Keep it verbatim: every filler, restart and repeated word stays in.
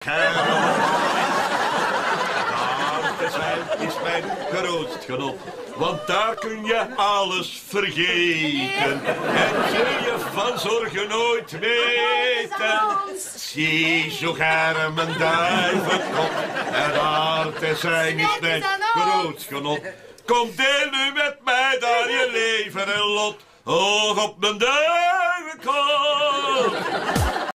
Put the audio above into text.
Daar is mijn grootst genot. Want daar kun je alles vergeten. En zul je van zorgen nooit weten. Zie zo gaar mijn duivenkop. En daar te zijn is mijn grootst genot. Kom deel nu met mij daar je leven en lot. Hoog op mijn duivenkop.